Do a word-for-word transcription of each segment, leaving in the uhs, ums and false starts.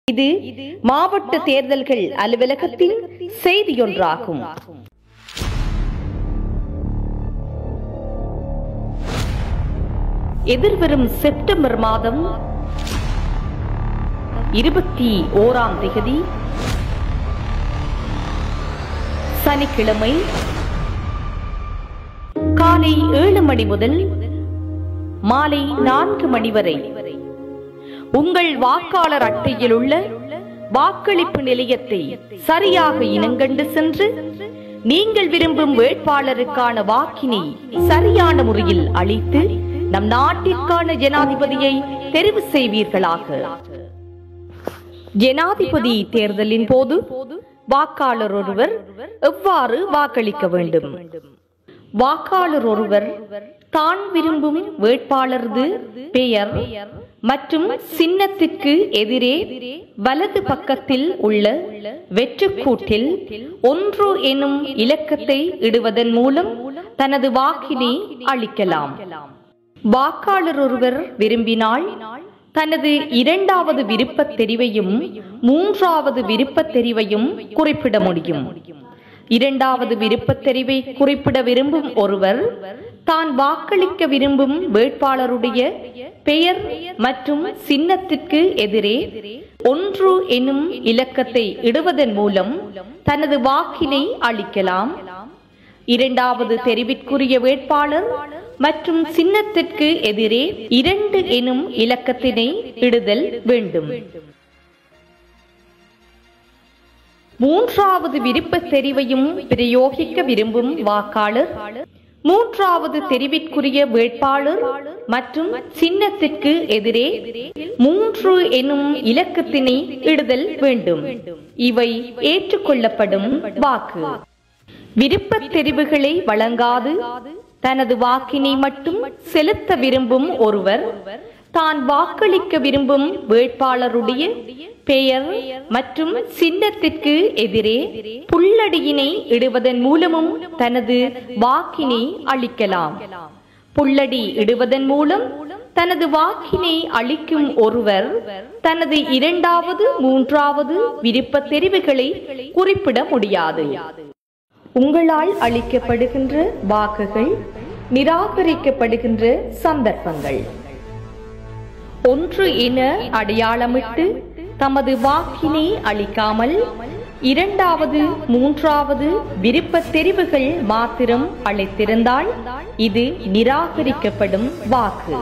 இது மாவட்ட தேர்தல்கள் அலுவலகத்தின் செய்தியொன்றாகும். எதிர்வரும் செப்டம்பர் மாதம் இருபத்தி ஓராம் தேதி சனிக்கிழமை காலை ஏழு மணி முதல் மாலை நான்கு மணி வரை உங்கள் வாக்காளர் அட்டையில் உள்ள வாக்களிப்பு நிலையத்தை சரியாக இனங்கண்டு சென்று நீங்கள் விரும்பும் வேட்பாளருக்கான வாக்கினை சரியான முறையில் அளித்து நம் நாட்டிற்கான ஜனாதிபதியை தெரிவு செய்வீர்களாக. ஜனாதிபதி தேர்தலின் போது வாக்காளர் ஒருவர் எவ்வாறு வாக்களிக்க வேண்டும்? வாக்காளர் ஒருவர் தான் விரும்பும் வேட்பாளரது பெயர் மற்றும் சின்னத்திற்கு எதிரே வலது பக்கத்தில் உள்ள வெற்றுக்கூட்டில் ஒன்று எனும் இலக்கத்தை இடுவதன் மூலம் தனது வாக்கினை அளிக்கலாம். வாக்காளர் ஒருவர் விரும்பினால் தனது இரண்டாவது விருப்பத் தெரிவையும் மூன்றாவது விருப்பத் தெரிவையும் குறிப்பிட முடியும். இரண்டாவது விருப்பத் தெரிவை குறிப்பிட விரும்பும் ஒருவர் தான் வாக்களிக்க விரும்பும் வேட்பாளருடைய பெயர் மற்றும் சின்னத்திற்கு எதிரே ஒன்று எனும் இலக்கத்தை இடுவதன் மூலம் தனது வாக்கினை அளிக்கலாம். இரண்டாவது தெரிவிற்குரிய வேட்பாளர் மற்றும் சின்னத்திற்கு எதிரே இரண்டு எனும் இலக்கத்தினை இடுதல் வேண்டும். மூன்றாவது விருப்பத் தெரிவையும் பிரயோகிக்க விரும்பும் வாக்காளர் மூன்றாவது தெரிவிற்குரிய வேட்பாளர் மற்றும் சின்னத்திற்கு எதிரே மூன்று எனும் இலக்கத்தினை இடுதல் வேண்டும். இவை ஏற்றுக்கொள்ளப்படும் வாக்கு. விருப்பத் தெரிவுகளை வழங்காது தனது வாக்கினை மட்டும் செலுத்த விரும்பும் ஒருவர் தான் வாக்களிக்க விரும்பும் வேட்பாளருடைய பெயர் மற்றும் சின்னத்திற்கு எதிரே புல்லடியினை இடுவதன் மூலமும் தனது வாக்கினை அளிக்கலாம். புல்லடி இடுவதன் மூலம் தனது வாக்கினை அளிக்கும் ஒருவர் தனது இரண்டாவது மூன்றாவது விருப்பத் தெரிவுகளை குறிப்பிட முடியாது. உங்களால் அளிக்கப்படுகின்ற வாக்குகள் நிராகரிக்கப்படுகின்ற சந்தர்ப்பங்கள்: ஒன்று என அடையாளமிட்டு தமது வாக்கினை அளிக்காமல் இரண்டாவது மூன்றாவது விருப்பத் தெரிவுகள் மாத்திரம் அளித்திருந்தால் இது நிராகரிக்கப்படும் வாக்கு.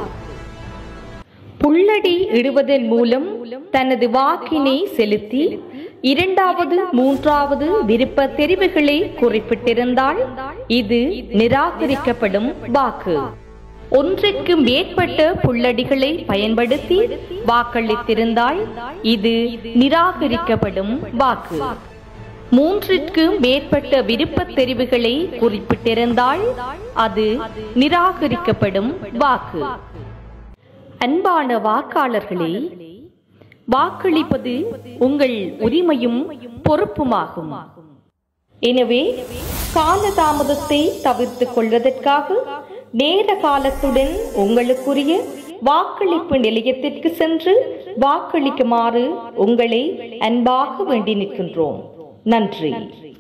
புல்லடி இடுவதன் மூலம் தனது வாக்கினை செலுத்தி இரண்டாவது மூன்றாவது விருப்பத் தெரிவுகளை குறிப்பிட்டிருந்தால் இது நிராகரிக்கப்படும் வாக்கு. ஒன்றிற்கு மேற்பட்ட புல்லடிகளை பயன்படுத்தி வாக்களித்திருந்தால் இது நிராகரிக்கப்படும் வாக்கு. மூன்றிற்கு மேற்பட்ட விருப்பத் தெரிவுகளை குறிப்பிட்டிருந்தால் அது நிராகரிக்கப்படும் வாக்கு. அன்பான வாக்காளர்களே, வாக்களிப்பது உங்கள் உரிமையும் பொறுப்புமாகும். எனவே காலதாமதத்தை தவிர்த்துக் கொள்வதற்காக நேர காலத்துடன் உங்களுக்குரிய வாக்களிப்பு நிலையத்திற்கு சென்று வாக்களிக்குமாறு உங்களை அன்பாக வேண்டி நிற்கின்றோம். நன்றி.